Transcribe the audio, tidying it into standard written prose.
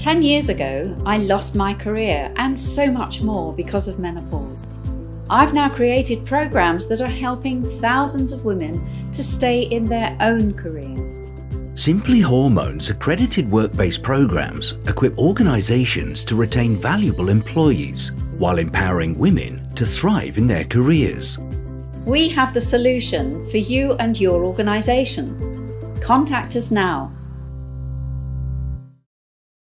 10 years ago, I lost my career and so much more because of menopause. I've now created programs that are helping thousands of women to stay in their own careers. Simply Hormones accredited work-based programs equip organisations to retain valuable employees while empowering women to thrive in their careers. We have the solution for you and your organisation. Contact us now